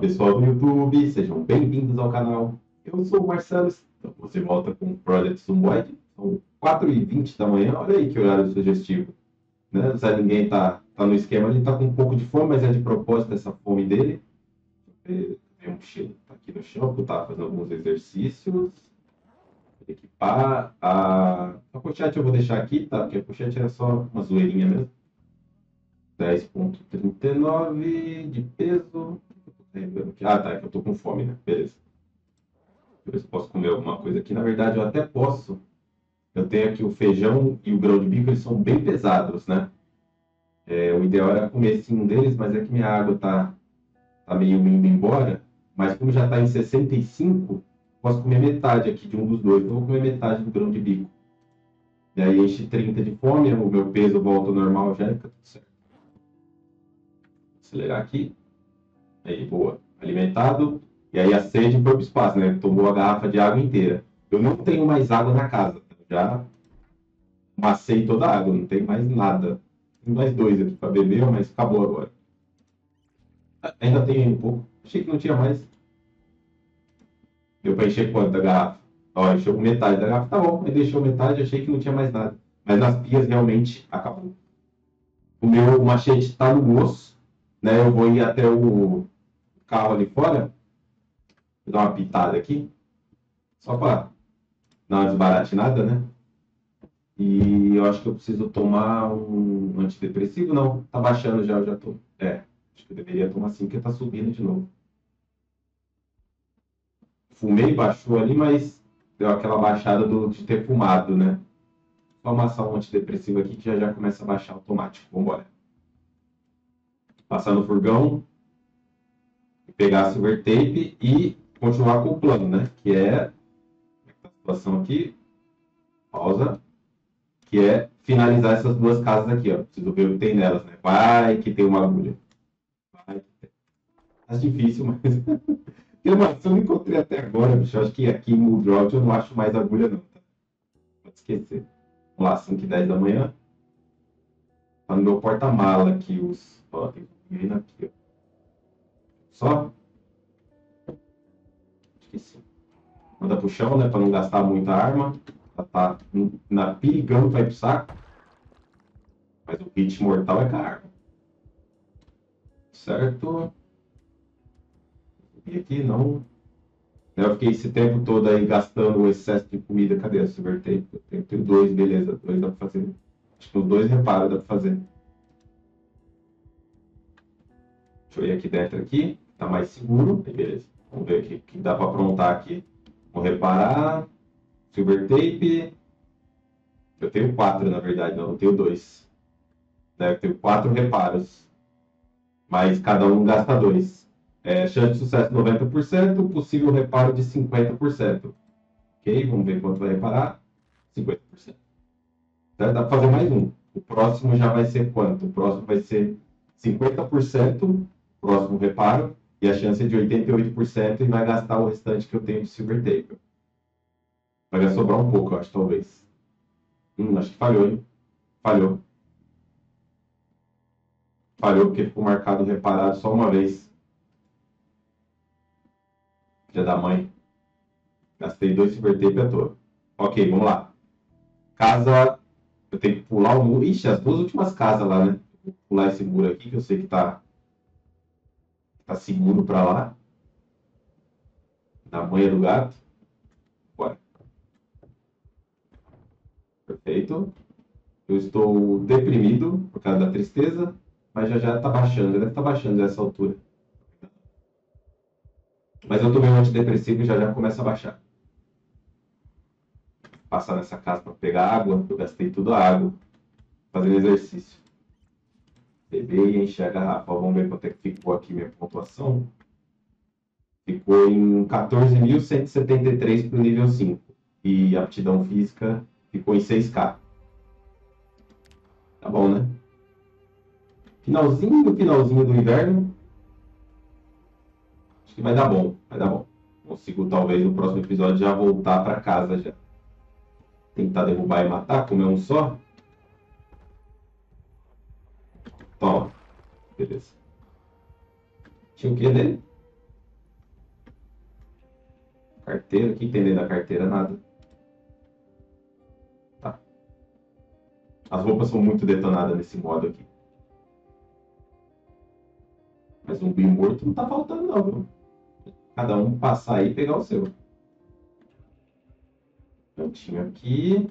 pessoal do YouTube, sejam bem-vindos ao canal. Eu sou o Marcelo, então você volta com o Project Zomboid. São 4h20 da manhã, olha aí que horário sugestivo. Né? Não sei, ninguém tá no esquema, ele tá com um pouco de fome, mas é de propósito essa fome dele. Tem um mochila tá aqui no chão, porque eu tava fazendo alguns exercícios. Equipar. A pochete eu vou deixar aqui, tá? Porque a pochete é só uma zoeirinha mesmo. 10,39 de peso. Ah, tá, é que eu tô com fome, né? Beleza. Deixa eu ver se eu posso comer alguma coisa aqui. Na verdade, eu até posso. Eu tenho aqui o feijão e o grão de bico, eles são bem pesados, né? O ideal era comer sim um deles, mas é que minha água tá meio indo embora. Mas como já tá em 65, posso comer metade aqui de um dos dois. Então eu vou comer metade do grão de bico. E aí enche 30 de fome, o meu peso volta ao normal já e fica tudo certo. Vou acelerar aqui. Aí, boa. Alimentado. E aí a sede foi pro espaço, né? Tomou a garrafa de água inteira. Eu não tenho mais água na casa. Já macei toda a água, não tem mais nada. Tem mais dois aqui para beber, mas acabou agora. Ainda tem um pouco. Achei que não tinha mais. Deu para encher quanto da garrafa? Ó, encheu metade da garrafa. Tá bom, aí deixou metade, achei que não tinha mais nada. Mas nas pias realmente acabou. O meu machete está no osso, né? Eu vou ir até o carro ali fora. Vou dar uma pitada aqui. Só para dar uma desbaratinada, né? E eu acho que eu preciso tomar um antidepressivo. Não, tá baixando já, eu já tô. Acho que eu deveria tomar sim, porque tá subindo de novo. Fumei, baixou ali, mas deu aquela baixada de ter fumado, né? Vou amassar um antidepressivo aqui que já começa a baixar automático. Vambora. Passar no furgão, pegar a silver tape e continuar com o plano, né? Que é a situação aqui. Pausa. Que é finalizar essas duas casas aqui, ó. Preciso ver o que tem nelas, né? Vai que tem uma agulha. Vai que tem. É difícil, mas. Mano, se eu não encontrei até agora, bicho, eu acho que aqui em Muldrout eu não acho mais agulha, não. Tá? Pode esquecer. Vamos lá, 5h10 da manhã. Tá no meu porta-mala aqui os. Ó, tem vindo aqui, ó. Só? Acho que sim. Manda pro chão, né? Pra não gastar muita arma. Ela tá perigando, vai pro saco. Mas o hit mortal é com a arma. Certo? E aqui não. Eu fiquei esse tempo todo aí gastando o excesso de comida. Cadê a silver tape? Eu tenho dois, beleza. Dois dá pra fazer. Acho que os dois reparos dá pra fazer. Deixa eu ir aqui dentro aqui. Tá mais seguro. Aí, beleza. Vamos ver o que dá pra aprontar aqui. Vou reparar. Silver tape. Eu tenho quatro, na verdade. Não, eu tenho dois. Eu tenho 4 reparos. Mas cada um gasta dois. Chance de sucesso 90%. Possível reparo de 50%. Ok? Vamos ver quanto vai reparar. 50%. Dá para fazer mais um. O próximo já vai ser quanto? O próximo vai ser 50%, próximo reparo, e a chance é de 88% e vai gastar o restante que eu tenho de silver tape. Vai sobrar um pouco, eu acho, talvez. Acho que falhou, hein? Falhou. Falhou porque ficou marcado reparado só uma vez. Dia da mãe. Gastei 2 silver tape à toa. Ok, vamos lá. Casa. Eu tenho que pular o muro. Ixi, as duas últimas casas lá, né? Vou pular esse muro aqui, que eu sei que tá seguro para lá. Na manha do gato. Bora. Perfeito. Eu estou deprimido por causa da tristeza, mas já está baixando, já deve estar baixando nessa altura. Mas eu tomei um antidepressivo e já começa a baixar. Passar nessa casa para pegar água, eu gastei tudo a água, fazendo exercício. Beber e encher a garrafa. Vamos ver quanto é que ficou aqui minha pontuação. Ficou em 14.173 para o nível 5. E a aptidão física ficou em 6K. Tá bom, né? Finalzinho do inverno. Acho que vai dar bom, vai dar bom. Consigo, talvez, no próximo episódio já voltar para casa já. Tentar derrubar e matar, comer um só. Toma. Beleza. Tinha o que dele? carteira. O que tem dentro da carteira? Nada. Tá. As roupas são muito detonadas nesse modo aqui. Mas zumbi morto não tá faltando não, viu? Cada um passar aí e pegar o seu. Cantinho aqui.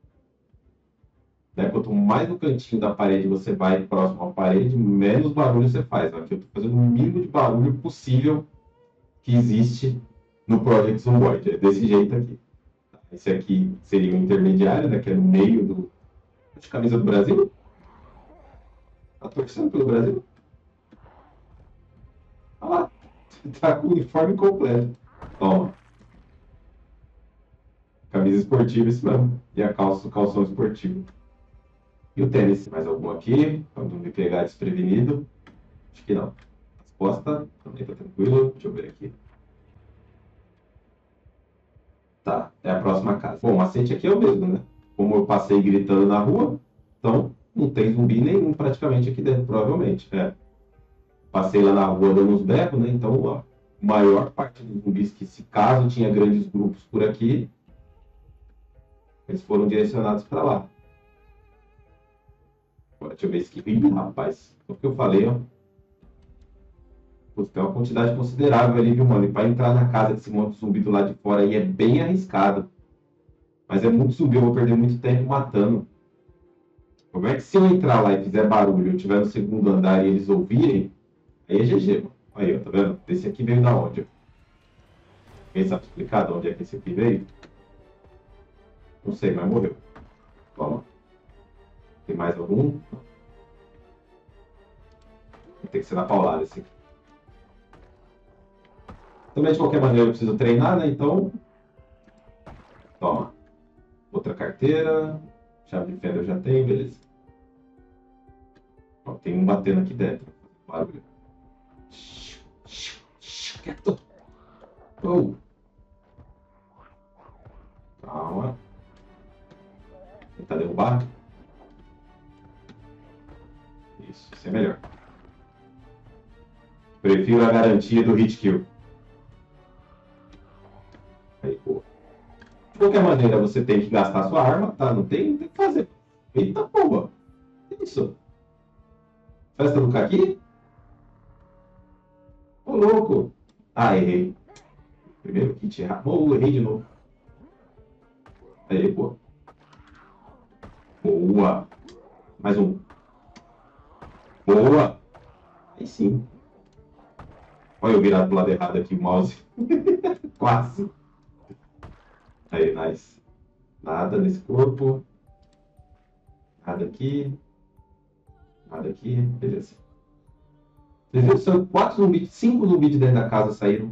Né? Quanto mais no cantinho da parede você vai próximo à parede, menos barulho você faz. Aqui eu tô fazendo o mínimo de barulho possível que existe no Project Zomboid. É desse jeito aqui. Esse aqui seria o intermediário, né? Que é no meio do... de camisa do Brasil. Tá torcendo pelo Brasil? Olha lá. Tá com o uniforme completo. Toma. Camisa esportiva, isso mesmo. E a calça, o calção esportivo. E o tênis. Mais algum aqui? Pra não me pegar desprevenido. Acho que não. As costas, também tá tranquilo. Deixa eu ver aqui. Tá, é a próxima casa. Bom, o macete aqui é o mesmo, né? Como eu passei gritando na rua, então não tem zumbi nenhum praticamente aqui dentro, provavelmente. É. Passei lá na rua dando uns berros, né? Então a maior parte dos zumbis que, se caso tinha grandes grupos por aqui, eles foram direcionados para lá. Agora, deixa eu ver esse aqui. Ih, rapaz, o que eu falei, ó. Putz, tem uma quantidade considerável ali, viu, mano? E para entrar na casa desse monte de zumbi do lado de fora aí é bem arriscado. Mas é muito zumbi, eu vou perder muito tempo matando. Como é que se eu entrar lá e fizer barulho, eu estiver no segundo andar e eles ouvirem, aí é GG, mano. Aí, ó, tá vendo? Esse aqui veio da onde? Alguém sabe explicar de onde é que esse aqui veio? Não sei, mas morreu. Toma. Tem mais algum? Tem que ser na paulada esse aqui. Também, de qualquer maneira, eu preciso treinar, né? Então, toma. Outra carteira. Chave de fenda eu já tenho, beleza. Ó, tem um batendo aqui dentro. Barulho. Quieto. Oh. Calma. Tentar derrubar. Isso é melhor. Prefiro a garantia do hit kill. Aí, boa. De qualquer maneira, você tem que gastar sua arma, tá? Não tem que fazer. Eita porra. Que isso? Festa do caqui? Ô, louco. Ah, errei. Primeiro kit errado. Oh, errei de novo. Aí, pô. Boa. Mais um. Boa. Aí sim. Olha eu virado pro lado errado aqui o mouse. Quase. Aí, nice. Nada nesse corpo. Nada aqui. Nada aqui. Beleza. Vocês viram? São 4 zumbis, 5 zumbis de dentro da casa saíram.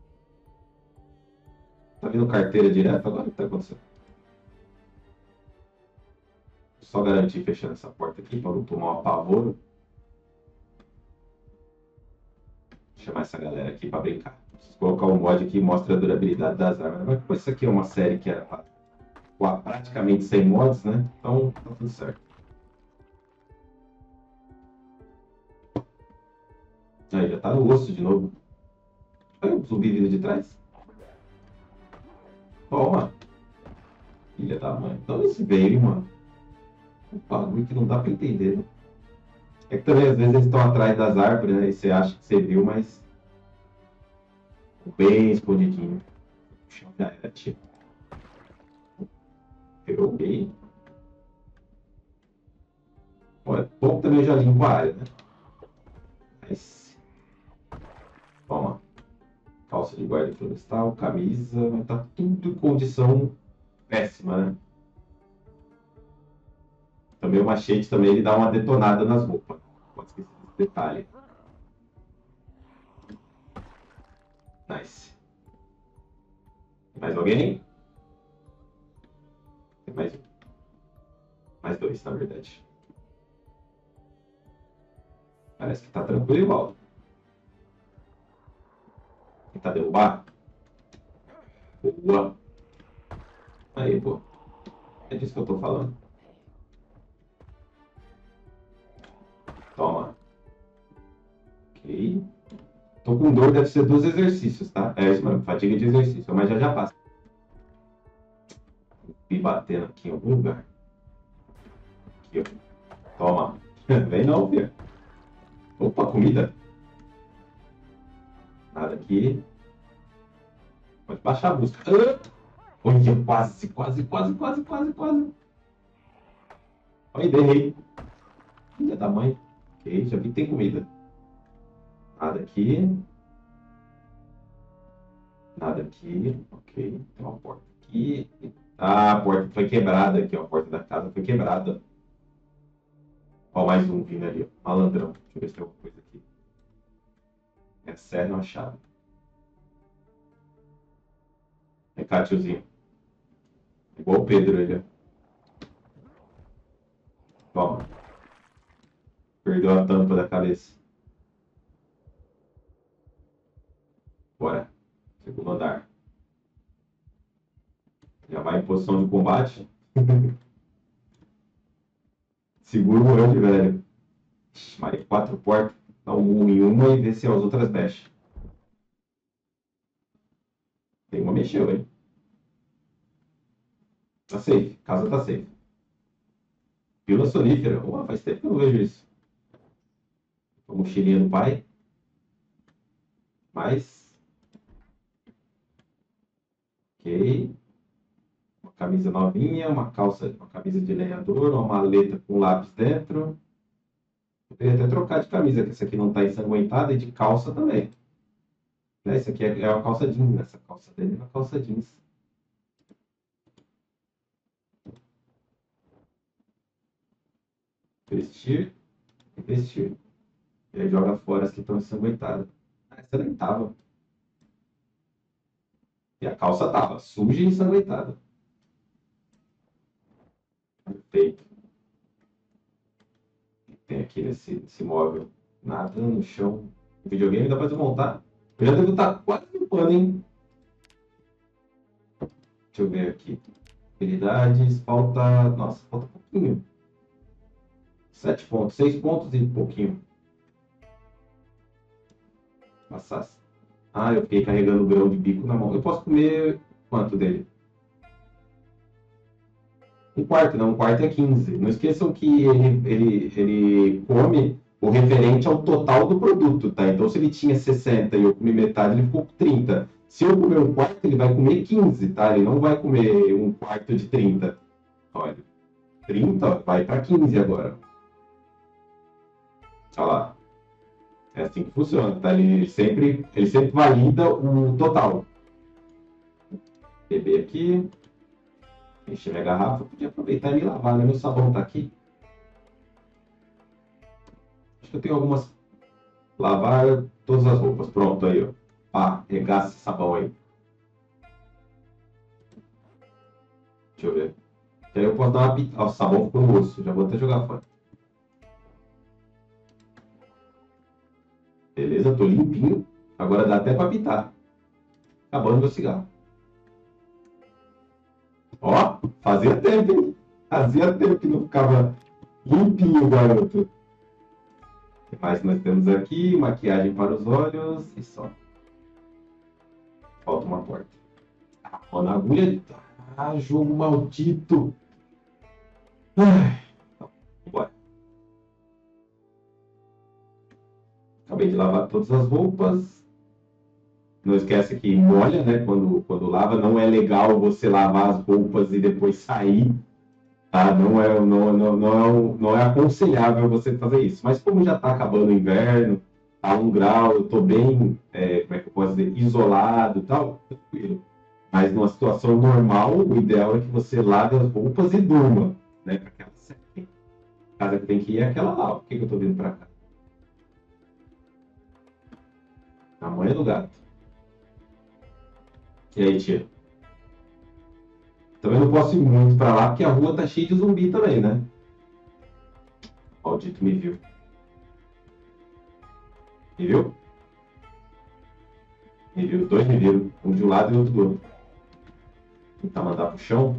Tá vindo carteira direto agora? O que tá acontecendo? Só garantir fechando essa porta aqui para não tomar um apavoro. Vou chamar essa galera aqui para brincar. Preciso colocar um mod aqui que mostra a durabilidade das armas. Mas isso aqui é uma série que era praticamente sem mods, né? Então tá tudo certo. Aí já tá no osso de novo. Olha o zumbi vindo de trás. Toma. Filha da mãe. Então esse veio, mano. Um bagulho que não dá pra entender, né? É que também às vezes eles estão atrás das árvores, né? E você acha que você viu, mas bem escondidinho. Puxa, já era, tio. Pegou bem. Olha, bom também eu já limpo a área, né? Mas... Toma. Calça de guarda florestal, camisa, mas tá tudo em condição péssima, né? Também o machete também ele dá uma detonada nas roupas. Pode esquecer desse detalhe. Nice. Tem mais alguém? Tem mais um. Mais dois, na verdade. Parece que tá tranquilo igual. Tentar derrubar. Boa. Aí, pô. É disso que eu tô falando. Toma. Ok. Tô com dor, deve ser dos exercícios, tá? É isso mesmo, fadiga de exercício, mas já passa. Me batendo aqui em algum lugar. Aqui, ó. Toma. Vem não, filho. Opa, comida. Nada aqui. Pode baixar a música. Olha, quase. Olha, errei. Filha da mãe. Ok, já vi que tem comida. Nada aqui. Nada aqui. Ok, tem uma porta aqui. Ah, a porta foi quebrada aqui, ó. A porta da casa foi quebrada. Ó, mais um vindo ali, ó. Malandrão. Deixa eu ver se tem alguma coisa aqui. É sério, uma chave. É cá, tiozinho. Igual o Pedro, ele, ó. Toma. Perdeu a tampa da cabeça. Bora. Segundo andar. Já vai em posição de combate. Segura o anjo, velho. Maria, 4 portas. Dá um murro em uma e vê se as outras mexem. Tem uma mexeu, hein? Tá safe. Casa tá safe. Pílula sonífera. Faz tempo que eu não vejo isso. A mochilinha do pai. Mais. Ok. Uma camisa novinha, uma camisa de lenhador, uma maleta com lápis dentro. Eu queria até trocar de camisa, que essa aqui não tá ensanguentada, e de calça também. Essa aqui é uma calça jeans, né? Essa calça dele é uma calça jeans. Vestir e vestir. E aí joga fora as que estão ensanguentadas. Essa nem tava. E a calça tava suja e ensanguentada. Perfeito. Tem aqui nesse móvel nada no chão. O videogame dá pra desmontar. Eu já devo estar quase limpando, hein? Deixa eu ver aqui. Habilidades, falta. Nossa, falta pouquinho. 7 pontos, 6 pontos e pouquinho. Passasse. Ah, eu fiquei carregando o grão de bico na mão. Eu posso comer quanto dele? Um quarto, não. Um quarto é 15. Não esqueçam que ele come o referente ao total do produto, tá? Então, se ele tinha 60 e eu comi metade, ele ficou com 30. Se eu comer um quarto, ele vai comer 15, tá? Ele não vai comer um quarto de 30. Olha, 30 vai para 15 agora. Olha lá. É assim que funciona, tá? Ele sempre valida o total. Beber aqui. Encher minha garrafa. Podia aproveitar e me lavar, né? Meu sabão tá aqui. Acho que eu tenho algumas. Lavar todas as roupas. Pronto, aí, ó. Pá, regaça esse sabão aí. Deixa eu ver. E aí eu posso dar uma pitada. Ó, o sabão ficou no osso. Já vou até jogar fora. Beleza, tô limpinho. Agora dá até pra pitar. Acabando meu cigarro. Ó, fazia tempo, hein? Fazia tempo que não ficava limpinho, garoto. O que mais nós temos aqui? Maquiagem para os olhos e só. Falta uma porta. Ó, na agulha. Ah, jogo maldito. Ai, bora. Acabei de lavar todas as roupas. Não esquece que molha, né? Quando lava, não é legal você lavar as roupas e depois sair. Tá? Não é aconselhável você fazer isso. Mas como já está acabando o inverno, a 1 grau, eu estou bem, como é que eu posso dizer, isolado e tal, tranquilo. Mas numa situação normal, o ideal é que você lave as roupas e durma, né? Para que ela seque. A casa que tem que ir é aquela lá. Ó. Por que eu estou vindo para cá? A mãe do gato. E aí, tia? Também não posso ir muito para lá, porque a rua tá cheia de zumbi também, né? O maldito me viu. Me viu? Me viu. Os dois me viram. Um de um lado e outro do outro. Tentar mandar pro chão.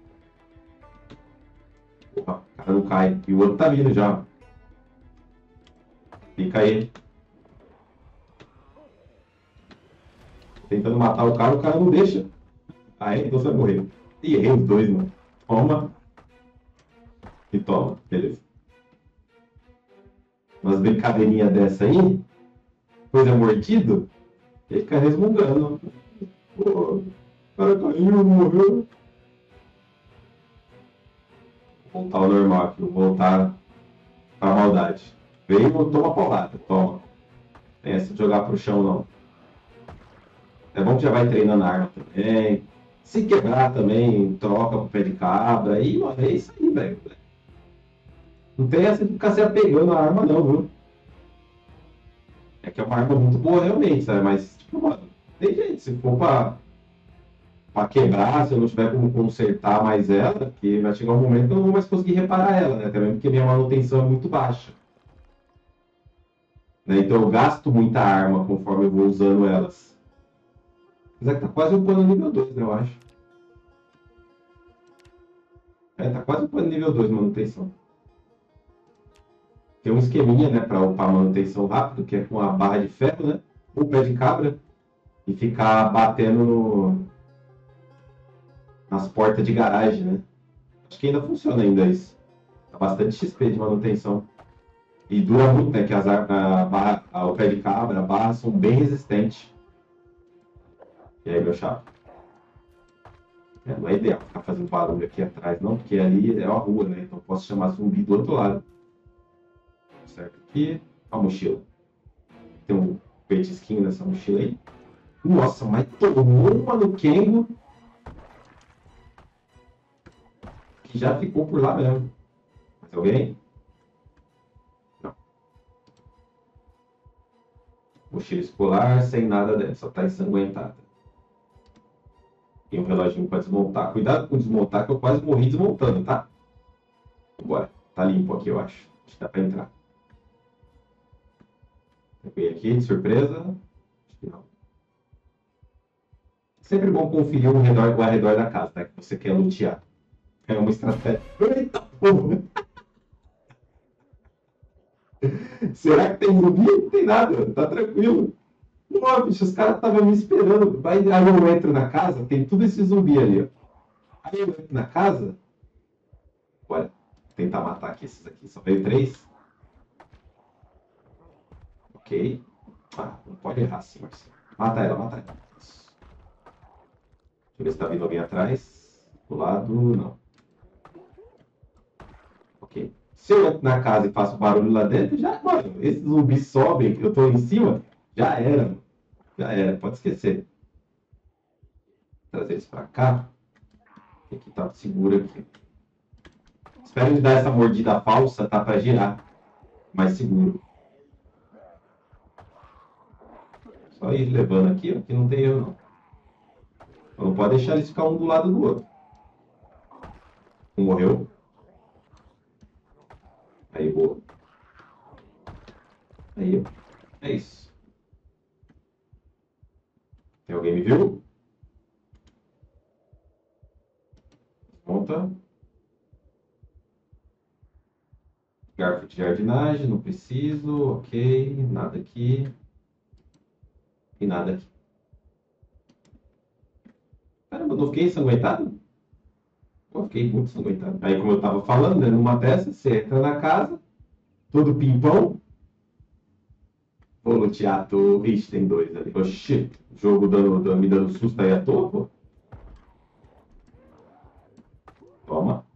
Opa, o cara não cai. E o outro tá vindo já. Fica aí. Tentando matar o cara não deixa. Aí você vai morrer. Ih, errei os dois, mano. Toma. E toma. Beleza. Umas brincadeirinhas dessa aí, coisa mordido, ele fica resmungando. Pô, o cara caiu, morreu. Vou voltar ao normal aqui, vou voltar pra maldade. Veio, toma porrada, toma. Tem essa de jogar pro chão, não. É bom que já vai treinando a arma também. Se quebrar também, troca pro pé de cabra. E, mano, é isso aí, velho. Não tem essa de ficar se apegando à arma, não, viu? É que é uma arma muito boa, realmente, sabe? Mas, tipo, mano, tem jeito. Se for pra quebrar, se eu não tiver como consertar mais ela, que vai chegar um momento que eu não vou mais conseguir reparar ela, né? Também porque minha manutenção é muito baixa. Né? Então eu gasto muita arma conforme eu vou usando elas. Mas é que tá quase upando nível 2, né, eu acho. É, tá quase upando nível 2 manutenção. Tem um esqueminha, né, pra upar manutenção rápido, que é com a barra de ferro, né? O pé de cabra. E ficar batendo nas portas de garagem, né? Acho que ainda funciona ainda isso. Tá bastante XP de manutenção. E dura muito, né? Que o pé de cabra, a barra são bem resistentes. E aí, meu chapa? Não é ideal ficar fazendo barulho aqui atrás, não, porque ali é uma rua, né? Então posso chamar zumbi do outro lado. Certo aqui. A mochila. Tem um petisquinho nessa mochila aí. Nossa, mas tomou uma no Kengo que já ficou por lá mesmo. Mais alguém? Não. Mochila escolar sem nada dentro, só tá ensanguentada. Tem um reloginho para desmontar. Cuidado com desmontar, que eu quase morri desmontando, tá? Bora. Tá limpo aqui, eu acho. Acho que dá pra entrar. Vem aqui, de surpresa. Acho que não. Sempre bom conferir o arredor da casa, tá? Que você quer lutear. É uma estratégia. Eita porra! Será que tem zumbi? Não tem nada, tá tranquilo. Pô, bicho, os caras estavam me esperando. Aí eu entro na casa, tem tudo esse zumbi ali, ó. Aí eu entro na casa. Bora tentar matar aqui esses aqui. Só veio 3. Ok. Ah, não pode errar assim, Marcelo. Mata ela, mata ela. Isso. Deixa eu ver se tá vindo alguém atrás. Do lado, não. Ok. Se eu entro na casa e faço barulho lá dentro, já, mano, esses zumbis sobem, eu tô em cima, já era, mano. Já era, pode esquecer. Trazer eles pra cá. Tem que estar seguro aqui. Espero ele dar essa mordida falsa, tá? Pra girar. Mais seguro. Só ir levando aqui, ó, que não tem erro, não. Então não pode deixar eles ficar um do lado do outro. Um morreu. Aí, boa. Aí, ó. É isso. Tem alguém me viu? Monta. Garfo de jardinagem, não preciso. Ok. Nada aqui. E nada aqui. Caramba, não fiquei ensanguentado? Pô, fiquei muito ensanguentado. Aí, como eu tava falando, né, numa dessas, você entra na casa, todo pimpão. Vou lutear, tô... Ixi, tem 2 ali. Oxi, o jogo me dando susto aí à toa, pô. Toma.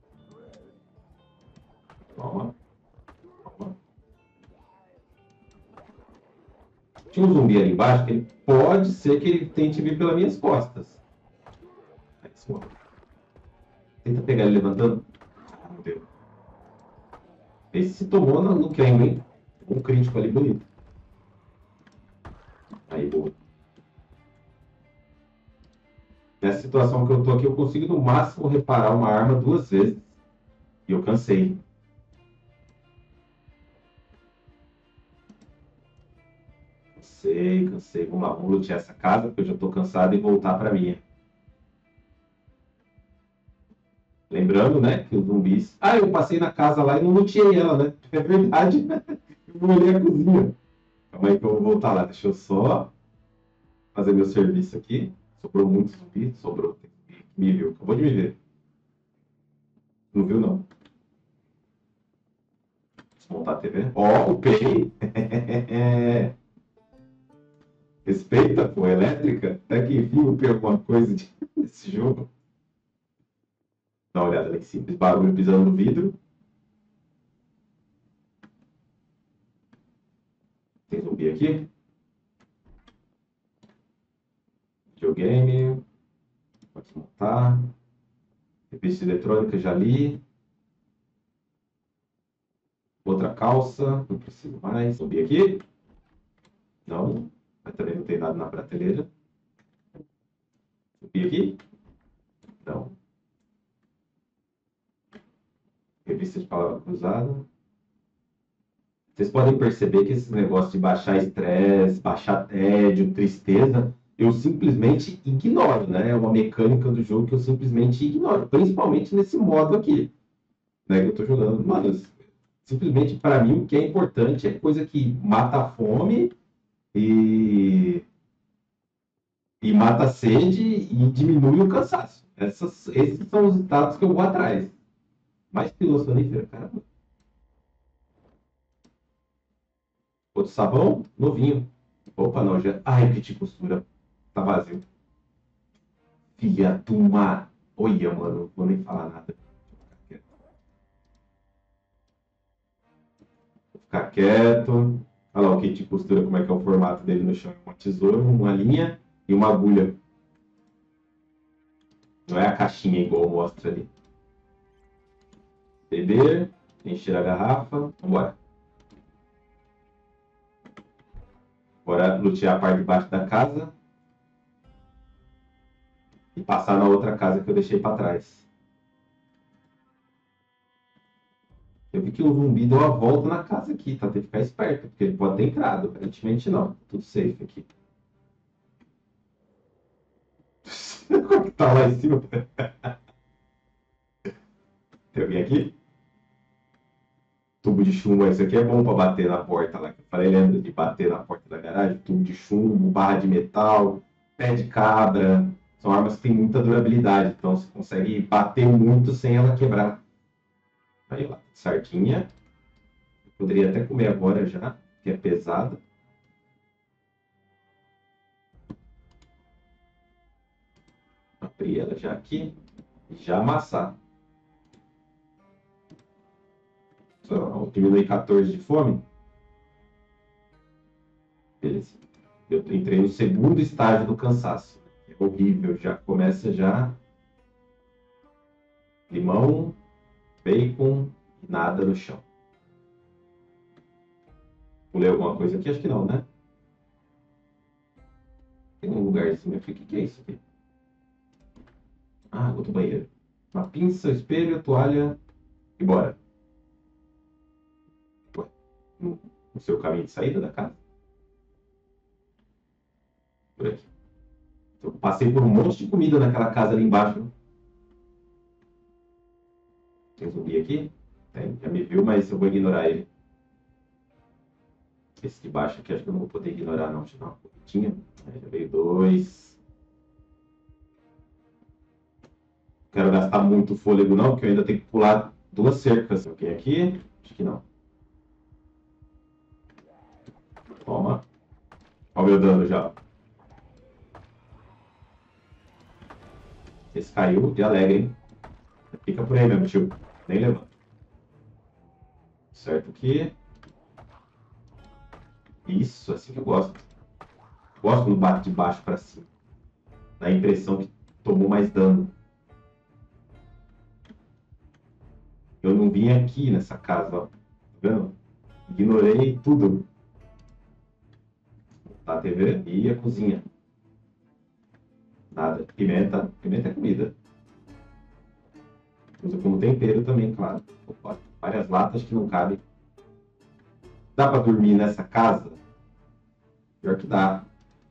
Toma. Toma. Tinha um zumbi ali embaixo que ele pode ser que ele tente vir pelas minhas costas. Aí, tenta pegar ele levantando. Ah, não deu. Esse se tomou no Kengo, hein? Um crítico ali bonito. Aí, boa. Nessa situação que eu tô aqui, eu consigo no máximo reparar uma arma 2 vezes. E eu cansei. Cansei. Vamos lá, vamos lutear essa casa, porque eu já tô cansado e voltar pra minha. Lembrando, né, que os zumbis... Ah, eu passei na casa lá e não luteei ela, né? É verdade. Eu molhei a cozinha. Calma aí que eu vou voltar lá. Deixa eu só... fazer meu serviço aqui. Sobrou muito zumbi, sobrou. Me viu, acabou de me ver. Não viu, não. Desmontar a TV. Ó, o Pei. Respeita, pô, elétrica. Até que enfim eu pego alguma coisa desse jogo. Dá uma olhada ali em cima. Esse barulho pisando no vidro. Tem zumbi aqui. Videogame. Pode desmontar. Revista eletrônica, já li. Outra calça. Não preciso mais. Zumbi aqui. Não. Mas também não tem nada na prateleira. Zumbi aqui. Não. Revista de palavra cruzada. Vocês podem perceber que esse negócio de baixar estresse, baixar tédio, tristeza, eu simplesmente ignoro, né? É uma mecânica do jogo que eu simplesmente ignoro, principalmente nesse modo aqui, né? Que eu tô jogando. Mano, simplesmente para mim o que é importante é coisa que mata a fome e, e mata a sede e diminui o cansaço. Esses são os estados que eu vou atrás. Mais pílula sonífera, caramba. Outro sabão, novinho. Opa, não, já. Ai, que de costura. Tá vazio. Filha de uma. Olha, mano, não vou nem falar nada. Vou ficar quieto. Olha lá o kit de costura, como é que é o formato dele no chão. Uma tesoura, uma linha e uma agulha. Não é a caixinha igual mostra ali. Beber, encher a garrafa. Vambora. Bora lutear a parte de baixo da casa e passar na outra casa que eu deixei para trás. Eu vi que o zumbi deu a volta na casa aqui, tá? Tem que ficar esperto, porque ele pode ter entrado. Aparentemente não. Tudo safe aqui. Como que tá lá em cima? Tem alguém aqui? Tubo de chumbo, isso aqui é bom para bater na porta lá. Que eu falei, lembra de bater na porta da garagem? Tubo de chumbo, barra de metal, pé de cabra. São armas que têm muita durabilidade, então você consegue bater muito sem ela quebrar. Aí lá, sardinha. Eu poderia até comer agora já, que é pesada. Abrir ela já aqui e já amassar. Só diminui 14 de fome. Beleza. Eu entrei no segundo estágio do cansaço. É horrível, já começa já limão, bacon e nada no chão. Pulei alguma coisa aqui? Acho que não, né? Tem um lugarzinho aqui. O que é isso aqui? Ah, água do banheiro. Uma pinça, espelho, toalha e bora. Ué, no seu caminho de saída da casa? Por aqui. Eu passei por um monte de comida naquela casa ali embaixo. Tem zumbi aqui? Tem, já me viu, mas eu vou ignorar ele. Esse de baixo aqui acho que eu não vou poder ignorar, não. Deixa eu dar uma corridinha. Aí já veio dois. Quero gastar muito fôlego, não, porque eu ainda tenho que pular duas cercas. Alguém aqui? Acho que não. Toma. Olha o meu dano já. Esse caiu de alegre, hein? Fica por aí mesmo, tio. Nem levanta. Certo aqui. Isso, assim que eu gosto. Gosto quando bate de baixo para cima. Dá a impressão que tomou mais dano. Eu não vim aqui nessa casa, ó. Tá vendo? Ignorei tudo. Tá, a TV e a cozinha. Nada. Pimenta. Pimenta é comida. Usa como tempero também, claro. Opa, várias latas que não cabem. Dá para dormir nessa casa? Pior que dá.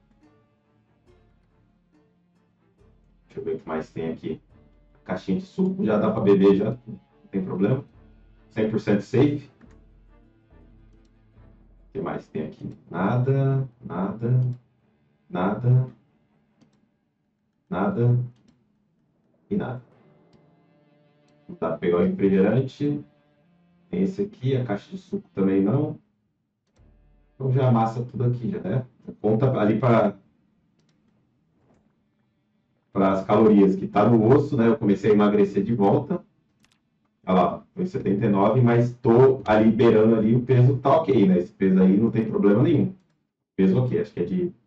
Deixa eu ver o que mais tem aqui. Caixinha de suco, já dá para beber já. Não tem problema. 100% safe. O que mais tem aqui? Nada, nada. nada, nada e nada. Não dá para pegar o refrigerante. Tem esse aqui, a caixa de suco também não. Então já amassa tudo aqui, já, né? Conta ali para as calorias que tá no osso, né? Eu comecei a emagrecer de volta. Olha lá, foi 79, mas tô ali beirando ali, o peso tá ok, né? Esse peso aí não tem problema nenhum. Peso ok, acho que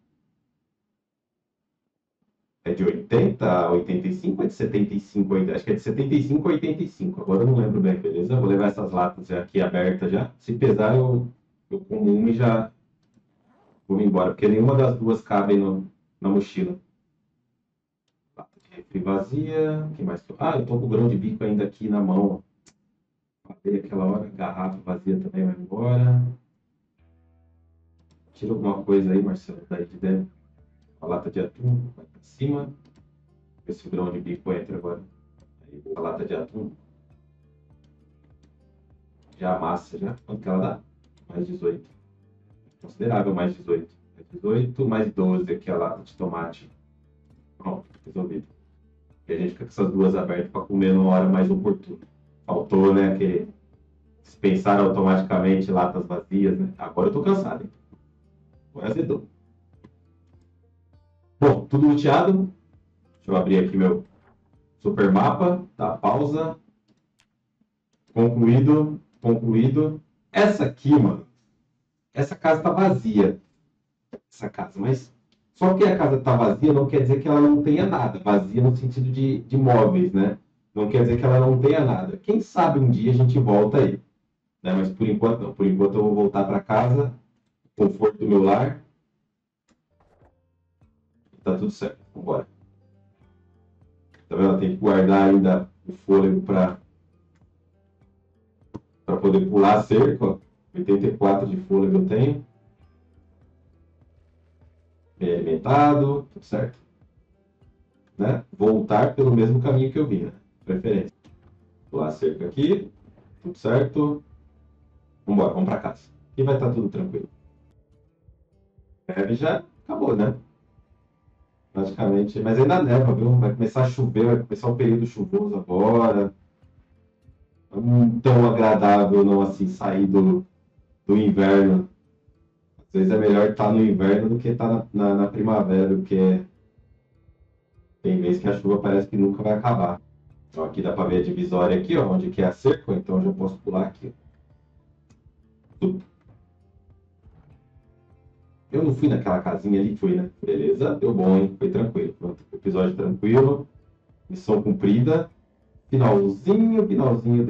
é de 80 a 85 ou é de 75? Acho que é de 75 a 85. Agora eu não lembro bem, beleza? Vou levar essas latas aqui abertas já. Se pesar, eu como uma e já vou embora, porque nenhuma das duas cabe na mochila. Lata de refri vazia. O que mais? Ah, eu tô com o grão de bico ainda aqui na mão. Matei aquela hora. Garrafa vazia também vai embora. Tira alguma coisa aí, Marcelo, daí de dentro. A lata de atum vai pra cima. Ver se o grão de bico entra agora. Aí, a lata de atum. Já amassa, já. Quanto que ela dá? Mais 18. Considerável mais 18. Mais 18, mais 12 aqui a lata de tomate. Pronto, resolvido. E a gente fica com essas duas abertas para comer numa hora mais oportuna. Faltou, né? Que dispensar automaticamente latas vazias, né? Agora eu tô cansado, hein? Agora azedou. Bom, tudo luteado. Deixa eu abrir aqui meu super mapa. Tá, pausa. Concluído. Concluído. Essa aqui, mano. Essa casa tá vazia. Essa casa, mas só porque a casa tá vazia não quer dizer que ela não tenha nada. Vazia no sentido de móveis, né? Não quer dizer que ela não tenha nada. Quem sabe um dia a gente volta aí, né? Mas por enquanto não. Por enquanto eu vou voltar para casa, conforto do meu lar. Tá tudo certo. Vambora. Tá vendo? Tem que guardar ainda o fôlego para poder pular a cerca. Ó. 84 de fôlego eu tenho. Bem alimentado, tudo certo. Né? Voltar pelo mesmo caminho que eu vim, né? Preferência. Pular a cerca aqui, tudo certo. Vambora, vamos para casa. E vai estar tudo tranquilo. Neve já acabou, né? Praticamente. Mas ainda neva, viu? Vai começar a chover, vai começar o período chuvoso agora. Não tão agradável não assim sair do inverno. Às vezes é melhor estar no inverno do que estar na primavera, porque tem vezes que a chuva parece que nunca vai acabar. Então aqui dá para ver a divisória aqui, ó, onde que é a cerca, então eu já posso pular aqui. Eu não fui naquela casinha ali, fui, né? Beleza, deu bom, hein? Foi tranquilo. Pronto, episódio tranquilo, missão cumprida. Finalzinho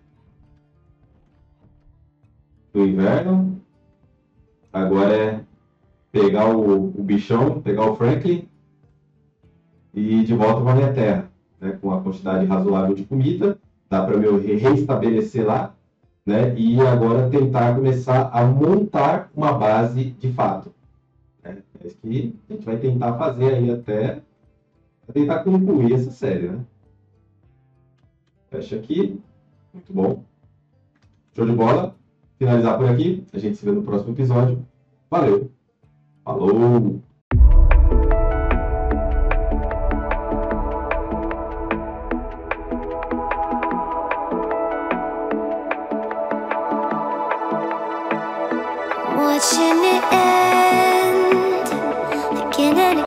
do inverno. Agora é pegar o bichão, pegar o Franklin e ir de volta para minha terra, né? Com uma quantidade razoável de comida. Dá para eu reestabelecer lá, né? E agora tentar começar a montar uma base de fato. Né? É isso que a gente vai tentar fazer aí até tentar concluir essa série, né? Fecha aqui. Muito bom. Show de bola. Finalizar por aqui. A gente se vê no próximo episódio. Valeu. Falou. Watching it end.